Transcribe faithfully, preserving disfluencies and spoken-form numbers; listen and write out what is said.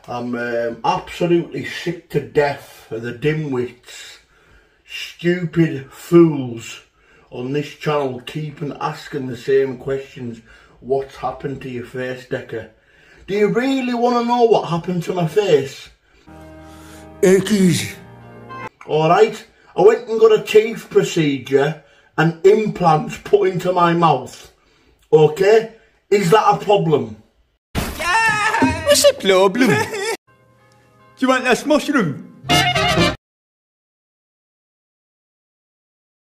I'm um, absolutely sick to death of the dimwits, stupid fools on this channel keeping asking the same questions. What's happened to your face, Decca? Do you really want to know what happened to my face? Heggie. Alright, I went and got a teeth procedure and implants put into my mouth. Okay? Is that a problem? Yeah! What's a problem? Do you want this mushroom?